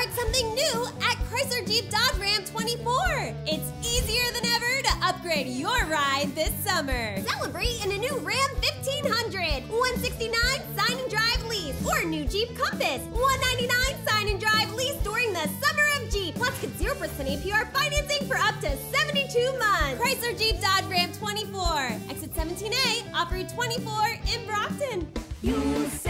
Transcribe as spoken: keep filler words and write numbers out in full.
Start something new at Chrysler Jeep Dodge Ram twenty-four. It's easier than ever to upgrade your ride this summer. Celebrate in a new Ram fifteen hundred, one sixty-nine sign and drive lease, or a new Jeep Compass, one ninety-nine sign and drive lease during the summer of Jeep. Plus get zero percent A P R financing for up to seventy-two months. Chrysler Jeep Dodge Ram twenty-four, exit seventeen A, off Route twenty-four in Brockton. You